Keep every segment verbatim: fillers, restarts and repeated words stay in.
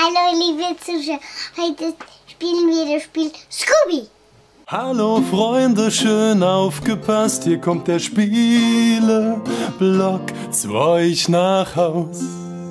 Hallo liebe Zuschauer, heute spielen wir das Spiel Scooby. Hallo Freunde, schön aufgepasst, hier kommt der Spieleblock zu euch nach Haus.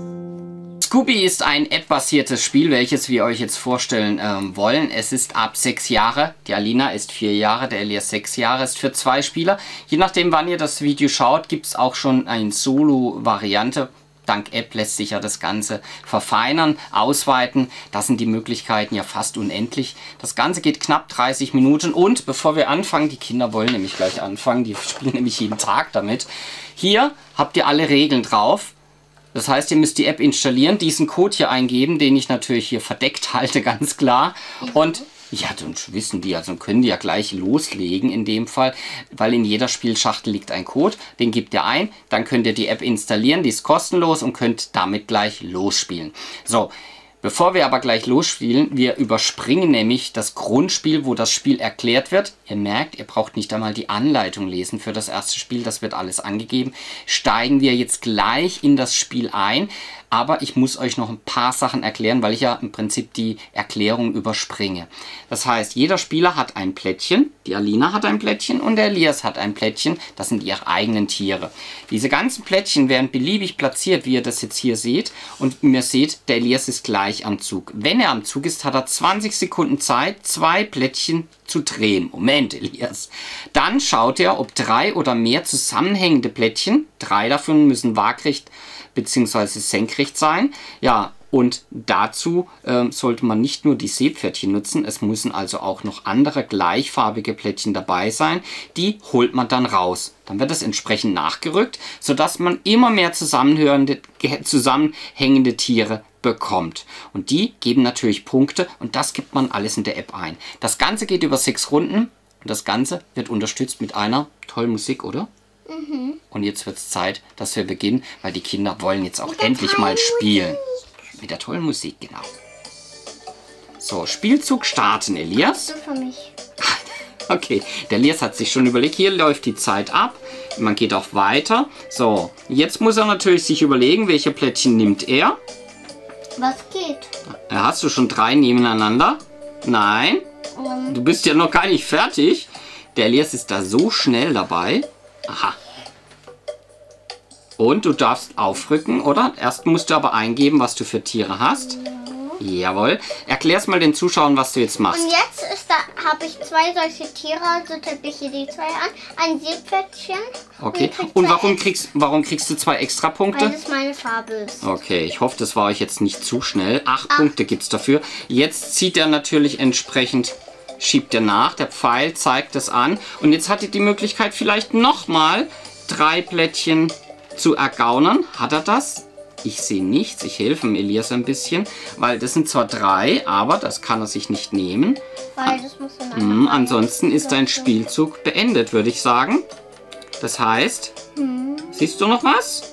Scooby ist ein App-basiertes Spiel, welches wir euch jetzt vorstellen ähm, wollen. Es ist ab sechs Jahre, die Alina ist vier Jahre, der Elias sechs Jahre, ist für zwei Spieler. Je nachdem, wann ihr das Video schaut, gibt es auch schon eine Solo-Variante. Dank App lässt sich ja das Ganze verfeinern, ausweiten. Da sind die Möglichkeiten ja fast unendlich. Das Ganze geht knapp dreißig Minuten. Und bevor wir anfangen, die Kinder wollen nämlich gleich anfangen, die spielen nämlich jeden Tag damit. Hier habt ihr alle Regeln drauf. Das heißt, ihr müsst die App installieren, diesen Code hier eingeben, den ich natürlich hier verdeckt halte, ganz klar. Und ja, dann wissen die, also können die ja gleich loslegen in dem Fall, weil in jeder Spielschachtel liegt ein Code, den gebt ihr ein, dann könnt ihr die App installieren, die ist kostenlos und könnt damit gleich losspielen. So, bevor wir aber gleich losspielen, wir überspringen nämlich das Grundspiel, wo das Spiel erklärt wird. Ihr merkt, ihr braucht nicht einmal die Anleitung lesen für das erste Spiel, das wird alles angegeben. Steigen wir jetzt gleich in das Spiel ein. Aber ich muss euch noch ein paar Sachen erklären, weil ich ja im Prinzip die Erklärung überspringe. Das heißt, jeder Spieler hat ein Plättchen, die Alina hat ein Plättchen und der Elias hat ein Plättchen. Das sind ihre eigenen Tiere. Diese ganzen Plättchen werden beliebig platziert, wie ihr das jetzt hier seht. Und ihr seht, der Elias ist gleich am Zug. Wenn er am Zug ist, hat er zwanzig Sekunden Zeit, zwei Plättchen zu drehen. Moment, Elias. Dann schaut er, ob drei oder mehr zusammenhängende Plättchen, drei davon müssen waagrecht bzw. senkrecht sein. Ja, und dazu ähm, sollte man nicht nur die Seepferdchen nutzen, es müssen also auch noch andere gleichfarbige Plättchen dabei sein. Die holt man dann raus. Dann wird es entsprechend nachgerückt, sodass man immer mehr zusammenhörende, zusammenhängende Tiere bekommt. Und die geben natürlich Punkte und das gibt man alles in der App ein. Das Ganze geht über sechs Runden und das Ganze wird unterstützt mit einer tollen Musik, oder? Mhm. Und jetzt wird es Zeit, dass wir beginnen, weil die Kinder wollen jetzt auch endlich mal spielen. Musik. Mit der tollen Musik, genau. So, Spielzug starten, Elias. Für mich. Okay, der Elias hat sich schon überlegt, hier läuft die Zeit ab. Man geht auch weiter. So, jetzt muss er natürlich sich überlegen, welche Plättchen nimmt er. Was geht? Hast du schon drei nebeneinander? Nein. Um. Du bist ja noch gar nicht fertig. Der Elias ist da so schnell dabei. Aha. Und du darfst aufrücken, oder? Erst musst du aber eingeben, was du für Tiere hast. Ja. Jawohl. Erklär's mal den Zuschauern, was du jetzt machst. Und jetzt habe ich zwei solche Tiere, also tippe ich hier die zwei an. Ein Seepferdchen. Okay. Und, und warum kriegst, warum kriegst du zwei extra Punkte? Weil das meine Farbe ist. Okay, ich hoffe, das war euch jetzt nicht zu schnell. Acht Ach. Punkte gibt es dafür. Jetzt zieht er natürlich entsprechend, schiebt er nach. Der Pfeil zeigt es an. Und jetzt hat er die Möglichkeit, vielleicht nochmal drei Plättchen zu ergaunern. Hat er das? Ich sehe nichts. Ich helfe dem Elias ein bisschen, weil das sind zwar drei, aber das kann er sich nicht nehmen. Weil das muss er mm, ansonsten ist dein Spielzug beendet, würde ich sagen. Das heißt, hm. siehst du noch was?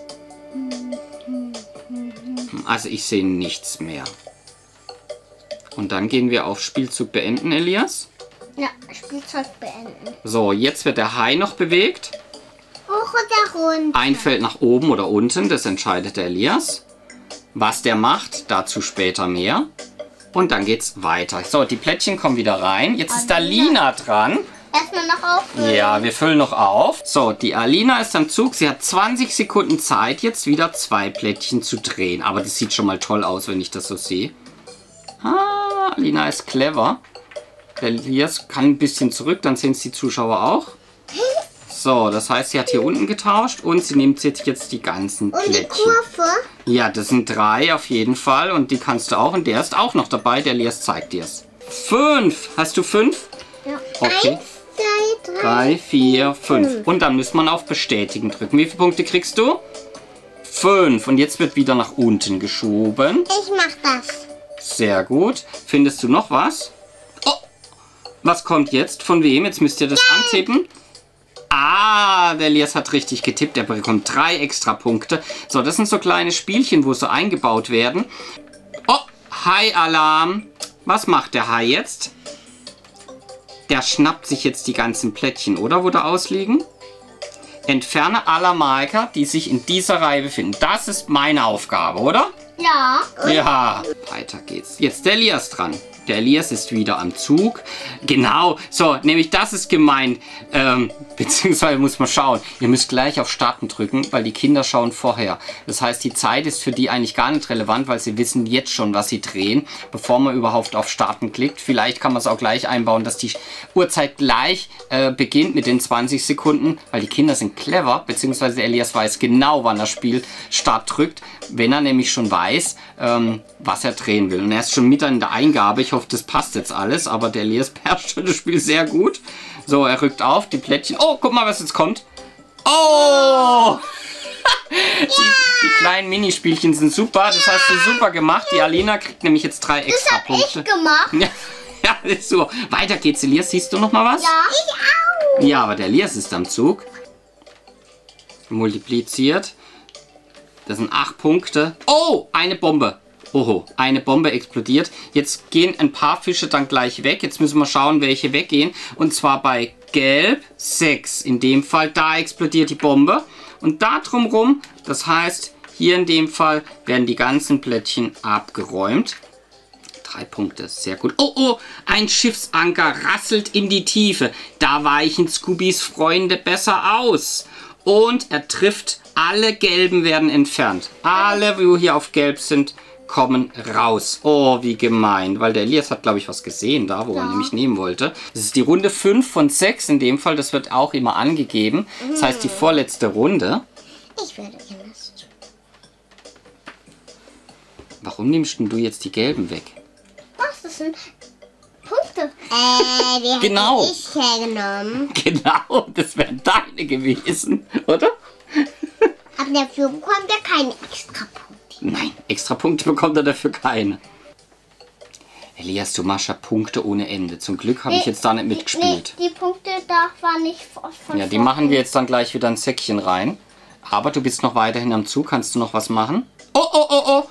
Also ich sehe nichts mehr. Und dann gehen wir auf Spielzug beenden, Elias. Ja, Spielzug beenden. So, jetzt wird der Hai noch bewegt. Hoch oder runter? Ein Feld nach oben oder unten, das entscheidet der Elias. Was der macht, dazu später mehr. Und dann geht's weiter. So, die Plättchen kommen wieder rein. Jetzt ist Alina dran. Erstmal noch auffüllen. Ja, wir füllen noch auf. So, die Alina ist am Zug. Sie hat zwanzig Sekunden Zeit, jetzt wieder zwei Plättchen zu drehen. Aber das sieht schon mal toll aus, wenn ich das so sehe. Ah, Alina ist clever. Der Elias kann ein bisschen zurück, dann sehen es die Zuschauer auch. So, das heißt, sie hat hier unten getauscht und sie nimmt jetzt, jetzt die ganzen Plättchen. Und die Kurve? Ja, das sind drei auf jeden Fall und die kannst du auch. Und der ist auch noch dabei, der Elias zeigt dir es. Fünf. Hast du fünf? Ja. Okay. Eins, zwei, drei, drei, vier, fünf. fünf. Und dann muss man auf Bestätigen drücken. Wie viele Punkte kriegst du? Fünf. Und jetzt wird wieder nach unten geschoben. Ich mach das. Sehr gut. Findest du noch was? Oh, was kommt jetzt? Von wem? Jetzt müsst ihr das ja. antippen. Ah, der Elias hat richtig getippt. Er bekommt drei extra Punkte. So, das sind so kleine Spielchen, wo so eingebaut werden. Oh, Hai-Alarm. Was macht der Hai jetzt? Der schnappt sich jetzt die ganzen Plättchen, oder? Wo da ausliegen. Entferne alle Marker, die sich in dieser Reihe befinden. Das ist meine Aufgabe, oder? Ja. Ja, weiter geht's. Jetzt der Elias dran. Der Elias ist wieder am Zug. Genau, so, nämlich das ist gemeint. Ähm, beziehungsweise muss man schauen. Ihr müsst gleich auf Starten drücken, weil die Kinder schauen vorher. Das heißt, die Zeit ist für die eigentlich gar nicht relevant, weil sie wissen jetzt schon, was sie drehen, bevor man überhaupt auf Starten klickt. Vielleicht kann man es auch gleich einbauen, dass die Uhrzeit gleich äh, beginnt mit den zwanzig Sekunden, weil die Kinder sind clever, beziehungsweise Elias weiß genau, wann das Spiel Start drückt, wenn er nämlich schon weiß, ähm, was er drehen will. Und er ist schon mit in der Eingabe. Ich hoffe, das passt jetzt alles, aber der Elias beherrscht das Spiel sehr gut. So, er rückt auf, die Plättchen. Oh, guck mal, was jetzt kommt. Oh! die, die kleinen Minispielchen sind super. Das hast du super gemacht. Die Alina kriegt nämlich jetzt drei extra Punkte. Das hab ich gemacht. Ja, ja, ist so. Weiter geht's, Elias. Siehst du noch mal was? Ja, ich auch. Ja, aber der Elias ist am Zug. Multipliziert. Das sind acht Punkte. Oh, eine Bombe. Oho, eine Bombe explodiert. Jetzt gehen ein paar Fische dann gleich weg. Jetzt müssen wir schauen, welche weggehen. Und zwar bei Gelb sechs. In dem Fall, da explodiert die Bombe. Und da drumherum, das heißt, hier in dem Fall werden die ganzen Plättchen abgeräumt. Drei Punkte, sehr gut. Oh, oh, ein Schiffsanker rasselt in die Tiefe. Da weichen Scoobys Freunde besser aus. Und er trifft, alle Gelben werden entfernt. Alle, die hier auf Gelb sind, kommen raus. Oh, wie gemein. Weil der Elias hat, glaube ich, was gesehen da, wo ja. er nämlich nehmen wollte. Das ist die Runde fünf von sechs in dem Fall. Das wird auch immer angegeben. Das heißt, die vorletzte Runde. Ich werde anders tun. Warum nimmst du jetzt die Gelben weg? Was? Das sind Punkte. Äh, die genau. hätte ich hergenommen. Genau, das wären deine gewesen, oder? Aber dafür bekommt er keine extra Punkte. Nein, extra Punkte bekommt er dafür keine. Elias, du machst ja Punkte ohne Ende. Zum Glück habe ich jetzt da nicht mitgespielt. Nee, die Punkte da waren nicht von Ja, die machen wir jetzt dann gleich wieder ein Säckchen rein. Aber du bist noch weiterhin am Zug. Kannst du noch was machen? Oh, oh, oh, oh.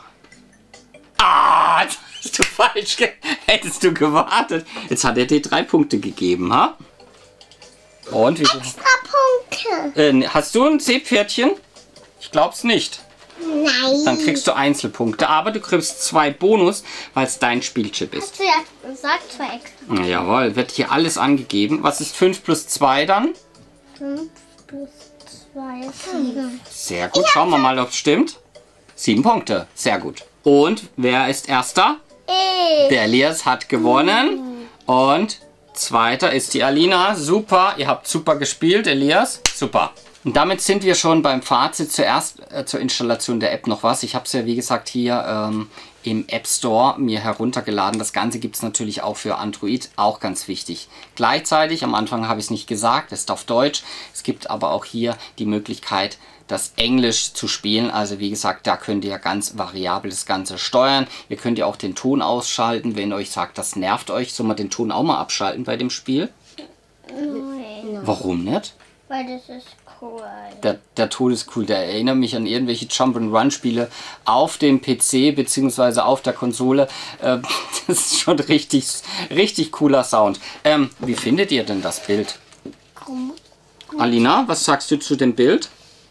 Ah, das hast du falsch ge... Hättest du gewartet. Jetzt hat er dir drei Punkte gegeben, ha? Und wie... Extra Punkte. Äh, hast du ein Seepferdchen? Ich glaub's nicht. Nein. Dann kriegst du Einzelpunkte, aber du kriegst zwei Bonus, weil es dein Spielchip ist. Hast du ja gesagt, zwei extra. Na jawohl, wird hier alles angegeben. Was ist fünf plus zwei dann? fünf plus zwei, sieben. Sehr gut, schauen wir mal, ob es stimmt. Sieben Punkte, sehr gut. Und wer ist Erster? Ich. Der Elias hat gewonnen. Und Zweiter ist die Alina. Super, ihr habt super gespielt, Elias. Super. Und damit sind wir schon beim Fazit. Zuerst äh, zur Installation der App noch was. Ich habe es ja wie gesagt hier ähm, im App Store mir heruntergeladen. Das Ganze gibt es natürlich auch für Android, auch ganz wichtig. Gleichzeitig, am Anfang habe ich es nicht gesagt, es ist auf Deutsch. Es gibt aber auch hier die Möglichkeit, das Englisch zu spielen. Also wie gesagt, da könnt ihr ja ganz variabel das Ganze steuern. Ihr könnt ja auch den Ton ausschalten, wenn euch sagt, das nervt euch. Soll man den Ton auch mal abschalten bei dem Spiel? Nein. Warum nicht? Weil das ist cool. Der, der Ton ist cool. Der erinnert mich an irgendwelche Jump-and-Run-Spiele auf dem P C bzw. auf der Konsole. Ähm, das ist schon richtig, richtig cooler Sound. Ähm, wie findet ihr denn das Bild? Gut. Alina, was sagst du zu dem Bild?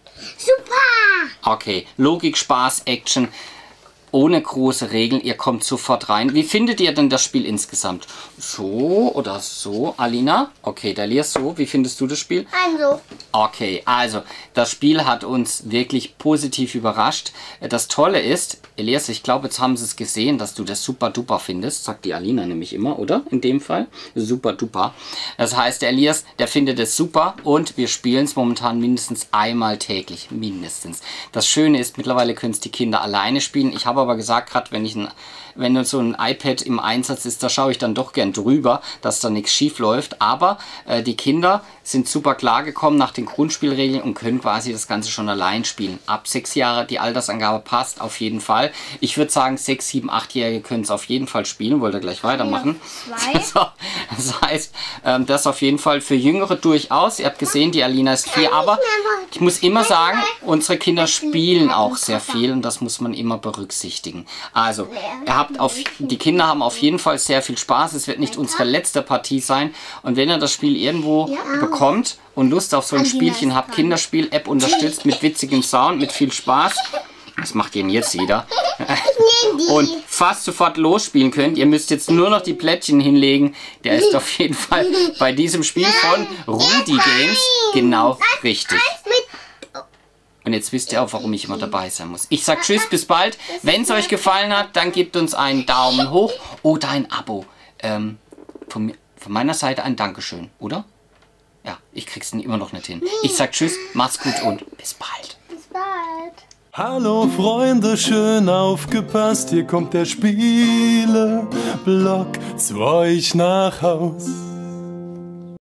Super. Okay, Logik, Spaß, Action. Ohne große Regeln, ihr kommt sofort rein. Wie findet ihr denn das Spiel insgesamt? So oder so, Alina? Okay, der Elias so. Wie findest du das Spiel? Also. Okay, also das Spiel hat uns wirklich positiv überrascht. Das Tolle ist, Elias, ich glaube, jetzt haben sie es gesehen, dass du das super duper findest. Sagt die Alina nämlich immer, oder? In dem Fall. Super duper. Das heißt, der Elias, der findet es super und wir spielen es momentan mindestens einmal täglich. Mindestens. Das Schöne ist, mittlerweile können es die Kinder alleine spielen. Ich habe aber gesagt, gerade wenn ich ein, wenn so ein iPad im Einsatz ist, da schaue ich dann doch gern drüber, dass da nichts schief läuft. Aber äh, die Kinder sind super klargekommen nach den Grundspielregeln und können quasi das Ganze schon allein spielen. Ab sechs Jahre, die Altersangabe passt auf jeden Fall. Ich würde sagen, sechs, sieben, achtjährige können es auf jeden Fall spielen. Wollt ihr gleich weitermachen? Zwei. So, das heißt, ähm, das auf jeden Fall für Jüngere durchaus. Ihr habt gesehen, die Alina ist vier, aber ich muss immer sagen, unsere Kinder spielen auch sehr viel und das muss man immer berücksichtigen. Also, ihr habt auf, die Kinder haben auf jeden Fall sehr viel Spaß. Es wird nicht unsere letzte Partie sein. Und wenn ihr das Spiel irgendwo bekommt und Lust auf so ein Spielchen habt, Kinderspiel-App unterstützt mit witzigem Sound, mit viel Spaß, Was macht ihr denn jetzt jeder? Und fast sofort losspielen könnt. Ihr müsst jetzt nur noch die Plättchen hinlegen. Der ist auf jeden Fall bei diesem Spiel von Rudi Games genau richtig. Und jetzt wisst ihr auch, warum ich immer dabei sein muss. Ich sag tschüss, bis bald. Wenn es euch gefallen hat, dann gebt uns einen Daumen hoch oder ein Abo. Ähm, von, mir, von meiner Seite ein Dankeschön, oder? Ja, ich krieg's immer noch nicht hin. Ich sag tschüss, macht's gut und bis bald. Bis bald. Hallo Freunde, schön aufgepasst, hier kommt der Spieleblock zu euch nach Haus.